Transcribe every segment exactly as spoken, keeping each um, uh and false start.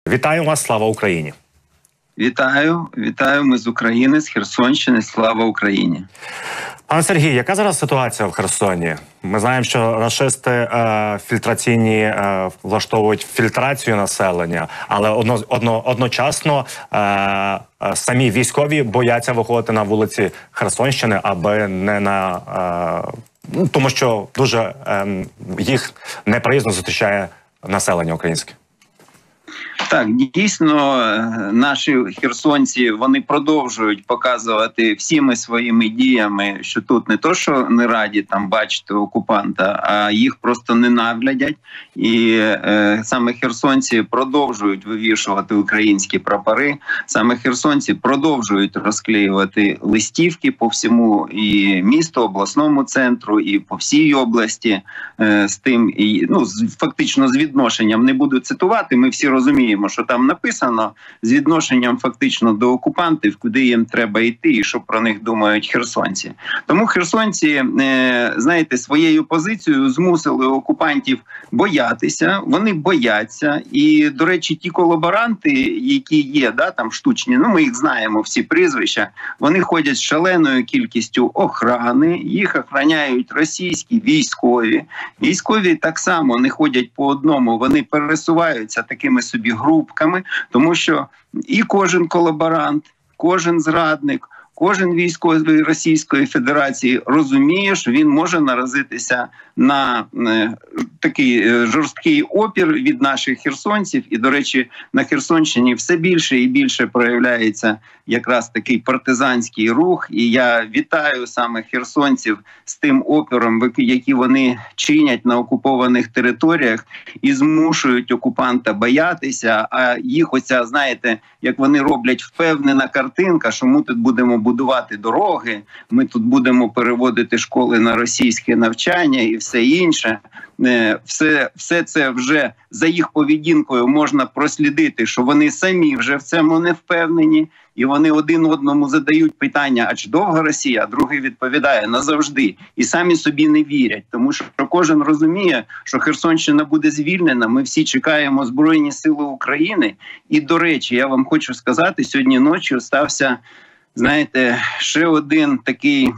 Вітаю вас, слава Україні! Вітаю, вітаю, ми з України, з Херсонщини, слава Україні! Пане Сергій, яка зараз ситуація в Херсоні? Ми знаємо, що рашисти е, фільтраційні е, влаштовують фільтрацію населення, але одно, одно, одночасно е, е, самі військові бояться виходити на вулиці Херсонщини, аби не на... Е, ну, тому що дуже е, їх неприязно зустрічає населення українське. Так, дійсно, наші херсонці, вони продовжують показувати всіми своїми діями, що тут не то, що не раді там бачити окупанта, а їх просто ненавидять. І е, саме херсонці продовжують вивішувати українські прапори, саме херсонці продовжують розклеювати листівки по всьому і місту, обласному центру, і по всій області е, з тим, і, ну, з, фактично з відношенням, не буду цитувати, ми всі розуміємо, що там написано, з відношенням фактично до окупантів, куди їм треба йти і що про них думають херсонці. Тому херсонці, знаєте, своєю позицією змусили окупантів боятися, вони бояться. І, до речі, ті колаборанти, які є, да, там штучні, ну ми їх знаємо, всі прізвища, вони ходять з шаленою кількістю охрани, їх охороняють російські військові. Військові так само не ходять по одному, вони пересуваються такими собі групками, тому що і кожен колаборант, кожен зрадник, кожен військовий Російської Федерації розуміє, що він може наразитися на е, такий е, жорсткий опір від наших херсонців. І, до речі, на Херсонщині все більше і більше проявляється якраз такий партизанський рух. І я вітаю саме херсонців з тим опіром, який вони чинять на окупованих територіях і змушують окупанта боятися. А їх оця, знаєте, як вони роблять впевнена картинка, що ми тут будемо будувати дороги, ми тут будемо переводити школи на російське навчання і все інше. Все, все це вже за їх поведінкою можна прослідити, що вони самі вже в цьому не впевнені. І вони один одному задають питання, а чи довго Росія? А другий відповідає, назавжди. І самі собі не вірять, тому що кожен розуміє, що Херсонщина буде звільнена, ми всі чекаємо Збройні Сили України. І, до речі, я вам хочу сказати, сьогодні ночі стався, знаєте, ще один такий...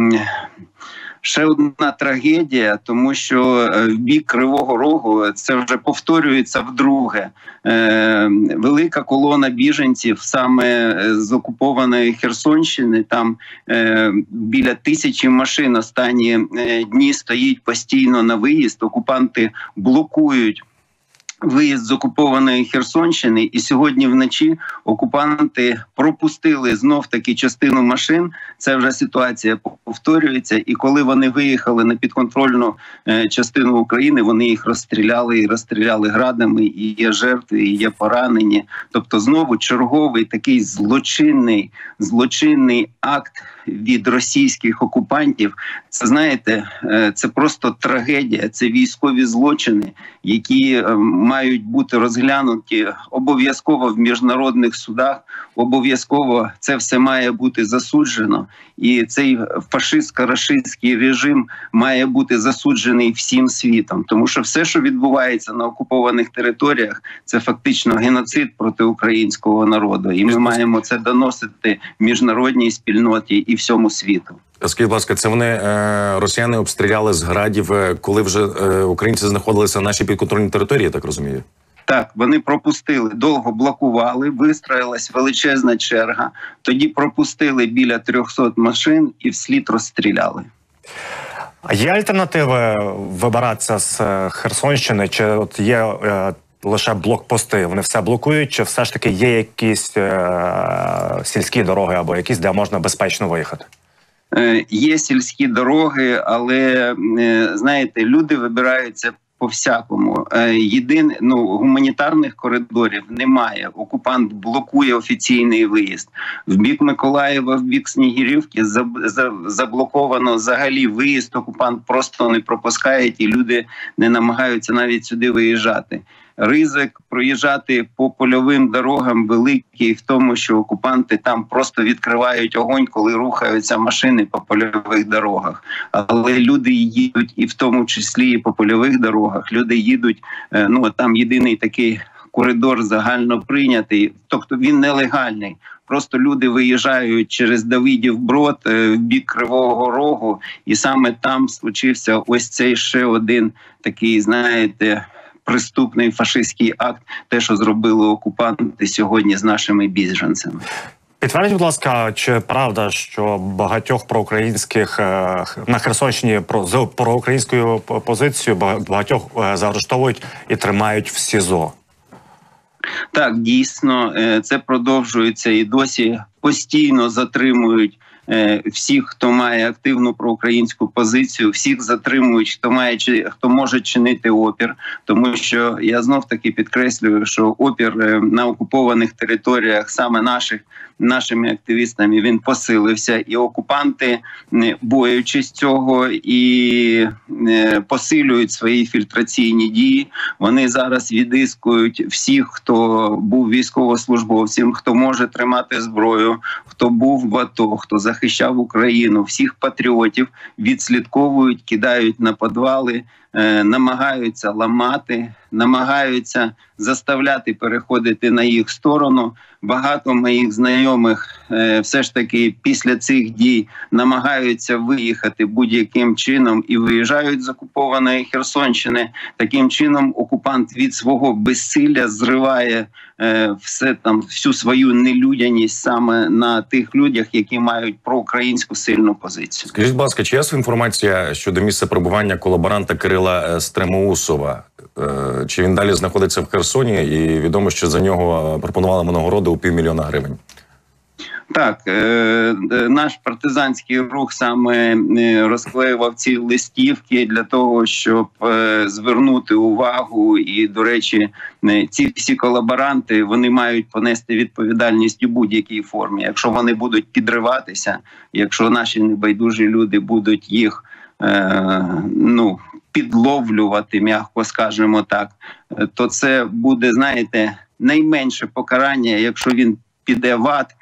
Ще одна трагедія, тому що в бік Кривого Рогу це вже повторюється вдруге. Е, велика колона біженців саме з окупованої Херсонщини, там е, біля тисячі машин останні дні стоїть постійно на виїзд, окупанти блокують виїзд з окупованої Херсонщини, і сьогодні вночі окупанти пропустили знов-таки частину машин. Це вже ситуація повторюється. І коли вони виїхали на підконтрольну е, частину України, вони їх розстріляли і розстріляли градами, і є жертви, і є поранені. Тобто знову черговий такий злочинний, злочинний акт від російських окупантів. Це, знаєте, е, це просто трагедія, це військові злочини, які е, мають бути розглянуті обов'язково в міжнародних судах, обов'язково це все має бути засуджено. І цей фашистсько-рашистський режим має бути засуджений всім світом. Тому що все, що відбувається на окупованих територіях, це фактично геноцид проти українського народу. І ми маємо це доносити міжнародній спільноті і всьому світу. Скажіть, будь ласка, це вони, е, росіяни, обстріляли з градів, коли вже е, українці знаходилися на нашій підконтрольній території, я так розумію? Так, вони пропустили, довго блокували, вистроїлась величезна черга, тоді пропустили біля трьохсот машин і вслід розстріляли. А є альтернативи вибиратися з Херсонщини, чи от є е, лише блокпости? Вони все блокують, чи все ж таки є якісь е, сільські дороги або якісь, де можна безпечно виїхати? Є сільські дороги, але, знаєте, люди вибираються по-всякому. Єдин, ну, гуманітарних коридорів немає. Окупант блокує офіційний виїзд. В бік Миколаєва, в бік Снігирівки заблоковано взагалі виїзд. Окупант просто не пропускає, і люди не намагаються навіть сюди виїжджати. Ризик проїжджати по польовим дорогам великий в тому, що окупанти там просто відкривають огонь, коли рухаються машини по польових дорогах. Але люди їдуть і в тому числі і по польових дорогах. Люди їдуть, ну там єдиний такий коридор загально прийнятий, тобто він нелегальний. Просто люди виїжджають через Давидів Брод в бік Кривого Рогу, і саме там случився ось цей ще один такий, знаєте, преступний фашистський акт, те, що зробили окупанти сьогодні з нашими біженцями. Підтвердіть, будь ласка, чи правда, що багатьох проукраїнських на Херсонщині з проукраїнською позицією багатьох заарештовують і тримають в СІЗО? Так, дійсно, це продовжується і досі постійно затримують всіх, хто має активну проукраїнську позицію, всіх затримують, хто має хто може чинити опір, тому що я знов таки підкреслюю, що опір на окупованих територіях саме наших нашими активістами він посилився, і окупанти, боючись цього, і посилюють свої фільтраційні дії. Вони зараз відіскують всіх, хто був військовослужбовцем, хто може тримати зброю, хто був в АТО, хто захищав Україну, всіх патріотів відслідковують, кидають на підвали, намагаються ламати, намагаються заставляти переходити на їх сторону. Багато моїх знайомих е, все ж таки після цих дій намагаються виїхати будь-яким чином і виїжджають з окупованої Херсонщини. Таким чином окупант від свого безсилля зриває е, все там, всю свою нелюдяність саме на тих людях, які мають проукраїнську сильну позицію. Скажіть, будь ласка, чи є інформація щодо місця перебування колаборанта Кирила Стремоусова? Чи він далі знаходиться в Херсоні, і відомо, що за нього пропонували нагороду у півмільйона гривень? Так, е, наш партизанський рух саме розклеював ці листівки для того, щоб е, звернути увагу. І, до речі, ці всі колаборанти, вони мають понести відповідальність у будь-якій формі. Якщо вони будуть підриватися, якщо наші небайдужі люди будуть їх, е, ну, підловлювати, м'яко скажемо так, то це буде, знаєте, найменше покарання, якщо він піде в ад,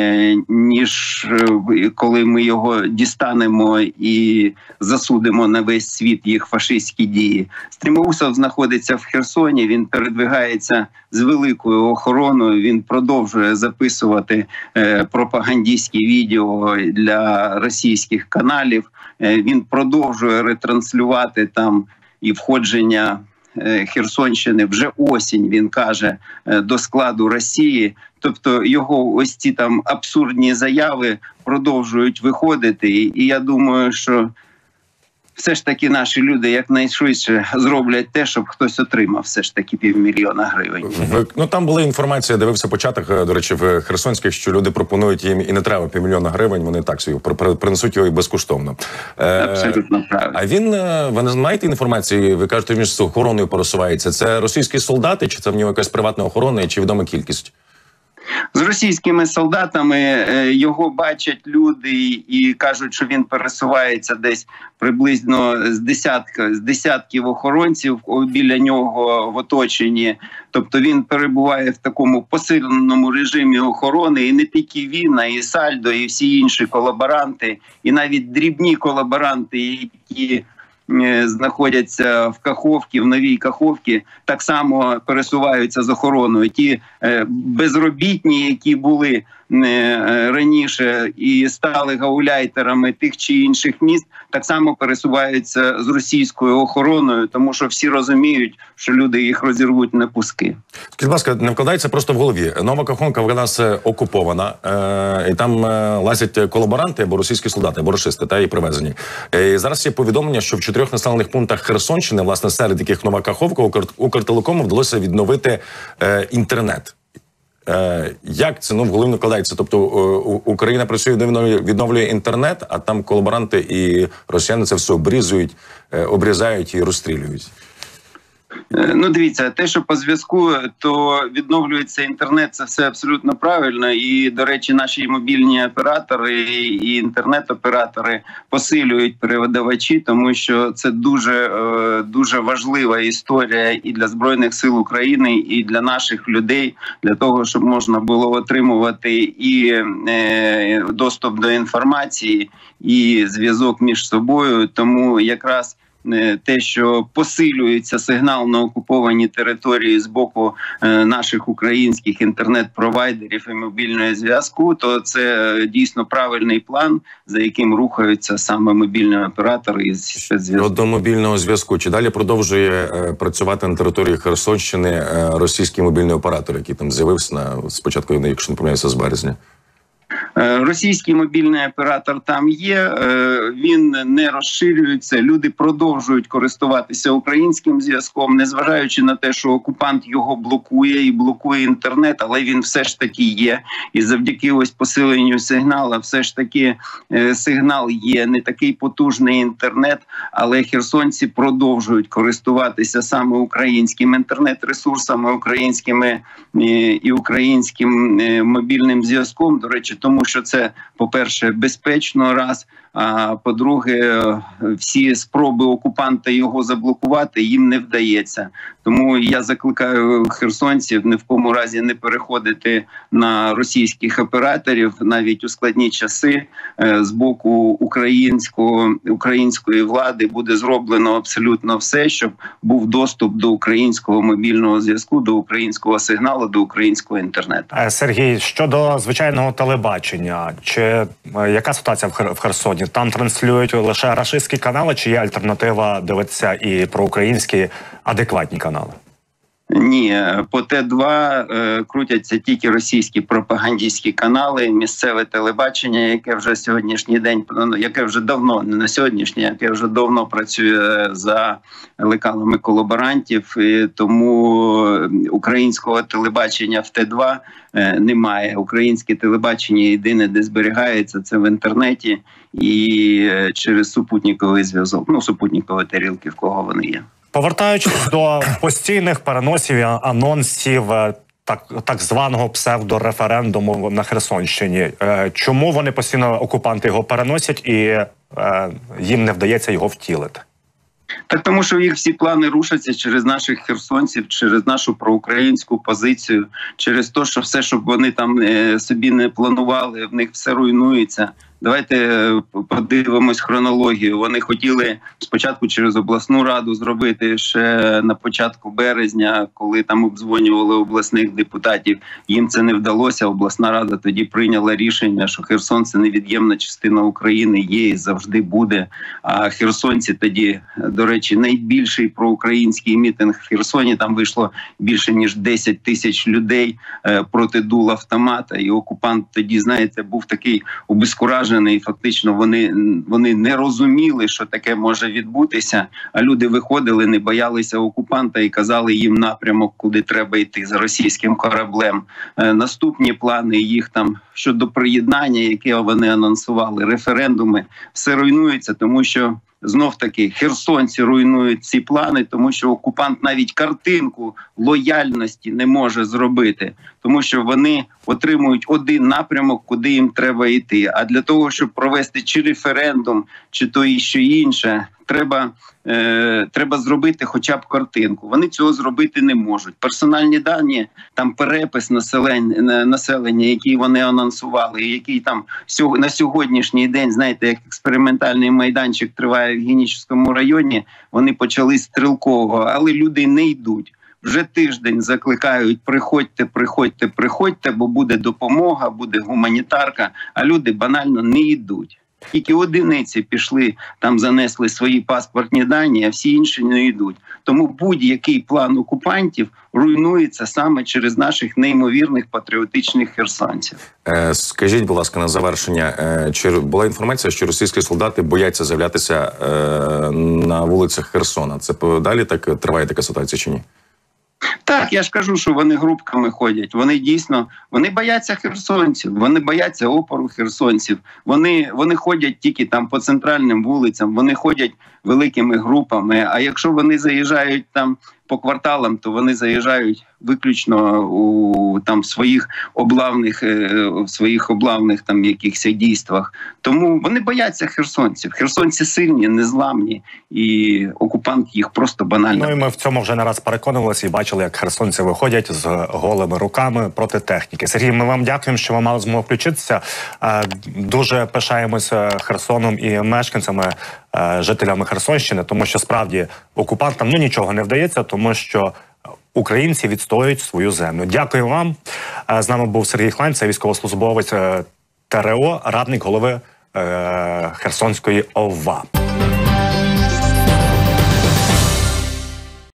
ніж коли ми його дістанемо і засудимо на весь світ їх фашистські дії. Стремоусов знаходиться в Херсоні, він передвигається з великою охороною, він продовжує записувати пропагандистські відео для російських каналів, він продовжує ретранслювати там і входження Херсонщини вже осінь, він каже, до складу Росії. Тобто його ось ці там абсурдні заяви продовжують виходити. І я думаю, що все ж таки наші люди якнайшвидше зроблять те, щоб хтось отримав все ж таки півмільйона гривень. Ви, ну там була інформація, дивився початок, до речі, в Херсонських, що люди пропонують їм і не треба півмільйона гривень, вони так собі принесуть його і безкоштовно. Абсолютно правильно. А він, ви не знаєте інформації, ви кажете, він з охороною пересувається. Це російські солдати, чи це в нього якась приватна охорона, чи відома кількість? З російськими солдатами його бачать люди і кажуть, що він пересувається десь приблизно з десятка, з десятків охоронців біля нього в оточенні. Тобто він перебуває в такому посиленому режимі охорони, і не тільки він, а і Сальдо, і всі інші колаборанти, і навіть дрібні колаборанти, які знаходяться в Каховці, в Новій Каховці, так само пересуваються з охороною. Ті безробітні, які були раніше і стали гауляйтерами тих чи інших міст, так само пересуваються з російською охороною, тому що всі розуміють, що люди їх розірвуть на куски. Скажіть, будь ласка, не вкладається просто в голові. Нова Каховка в нас окупована, е і там е лазять колаборанти або російські солдати, або рашисти, та і привезені. Е і зараз є повідомлення, що в чотирьох населених пунктах Херсонщини, власне, серед яких Нова Каховка, Укр Укртелекому вдалося відновити е інтернет. Е, як це, ну, в голові не вкладається? Тобто е, Україна працює, відновлює інтернет, а там колаборанти і росіяни це все обрізують, е, обрізають і розстрілюють. Ну, дивіться, те, що по зв'язку, то відновлюється інтернет, це все абсолютно правильно. І, до речі, наші мобільні оператори і інтернет-оператори посилюють передавачі, тому що це дуже, дуже важлива історія і для Збройних сил України, і для наших людей, для того, щоб можна було отримувати і доступ до інформації, і зв'язок між собою. Тому якраз те, що посилюється сигнал на окупованій території з боку наших українських інтернет-провайдерів і мобільного зв'язку, то це дійсно правильний план, за яким рухаються саме мобільні оператори із спецзв'язку. До мобільного зв'язку. Чи далі продовжує е, працювати на території Херсонщини е, російський мобільний оператор, який там з'явився на спочатку, якщо не помиляюся, з березня? Російський мобільний оператор там є, він не розширюється, люди продовжують користуватися українським зв'язком, незважаючи на те, що окупант його блокує і блокує інтернет, але він все ж таки є. І завдяки ось посиленню сигналу все ж таки сигнал є, не такий потужний інтернет, але херсонці продовжують користуватися саме українським інтернет-ресурсами, українськими і українським мобільним зв'язком, до речі, тому що це, по-перше, безпечно, раз, а по-друге, всі спроби окупанта його заблокувати їм не вдається. Тому я закликаю херсонців ні в кому разі не переходити на російських операторів, навіть у складні часи. З боку українського, української влади буде зроблено абсолютно все, щоб був доступ до українського мобільного зв'язку, до українського сигналу, до українського інтернету. Сергій, щодо звичайного телебачення, чи яка ситуація в, Хер в Херсоні? Там транслюють лише рашистські канали, чи є альтернатива дивитися і про українські адекватні канали? Ні, по Т два е, крутяться тільки російські пропагандистські канали, місцеве телебачення, яке вже сьогоднішній день, яке вже давно, не на сьогоднішній, яке вже давно працює за лекалами колаборантів, і тому українського телебачення в Т два е, немає. Українське телебачення єдине, де зберігається, це в інтернеті і через супутниковий зв'язок, ну, супутникові тарілки, в кого вони є. Повертаючись до постійних переносів і анонсів так, так званого псевдореферендуму на Херсонщині, чому вони постійно, окупанти, його переносять і е, їм не вдається його втілити? Так тому що їх всі плани рушаться через наших херсонців, через нашу проукраїнську позицію, через те, що все, щоб вони там е, собі не планували, в них все руйнується. Давайте подивимось хронологію. Вони хотіли спочатку через обласну раду зробити ще на початку березня, коли там обдзвонювали обласних депутатів. Їм це не вдалося. Обласна рада тоді прийняла рішення, що Херсон – це невід'ємна частина України, є і завжди буде. А херсонці тоді, до речі, найбільший проукраїнський мітинг в Херсоні. Там вийшло більше ніж десять тисяч людей проти дул автомата. І окупант тоді, знаєте, був такий обескуражений. І фактично вони, вони не розуміли, що таке може відбутися, а люди виходили, не боялися окупанта і казали їм напрямок, куди треба йти за російським кораблем. Е, наступні плани їх там щодо приєднання, яке вони анонсували, референдуми, все руйнується, тому що знов-таки херсонці руйнують ці плани, тому що окупант навіть картинку лояльності не може зробити, тому що вони отримують один напрямок, куди їм треба йти. А для того, щоб провести чи референдум, чи то і що інше, треба, е, треба зробити хоча б картинку. Вони цього зробити не можуть. Персональні дані, там перепис населення, населення, який вони анонсували, який там на сьогоднішній день, знаєте, як експериментальний майданчик триває в Генічеському районі, вони почали з Стрілкового, але люди не йдуть. Вже тиждень закликають: приходьте, приходьте, приходьте, бо буде допомога, буде гуманітарка, а люди банально не йдуть. Тільки одиниці пішли, там занесли свої паспортні дані, а всі інші не йдуть. Тому будь-який план окупантів руйнується саме через наших неймовірних патріотичних херсонців. Е, скажіть, будь ласка, на завершення, е, чи була інформація, що російські солдати бояться з'являтися е, на вулицях Херсона? Це далі так триває така ситуація чи ні? Так, я ж кажу, що вони групками ходять. Вони дійсно, вони бояться херсонців, вони бояться опору херсонців. Вони, вони ходять тільки там по центральним вулицям, вони ходять великими групами. А якщо вони заїжджають там по кварталам, то вони заїжджають виключно у там своїх облавних, в своїх облавних там якихось дійствах. Тому вони бояться херсонців. Херсонці сильні, незламні, і окупант їх просто банально. Ну і ми в цьому вже не раз переконувалися і бачили, як херсонці виходять з голими руками проти техніки. Сергій, ми вам дякуємо, що ви мали змогу включитися. Дуже пишаємося Херсоном і мешканцями е, жителями Херсонщини, тому що справді окупантам ну нічого не вдається, тому що українці відстоюють свою землю. Дякую вам. Е, з нами був Сергій Хлань, це військовослужбовець е, ТРО, радник голови е, Херсонської ОВА.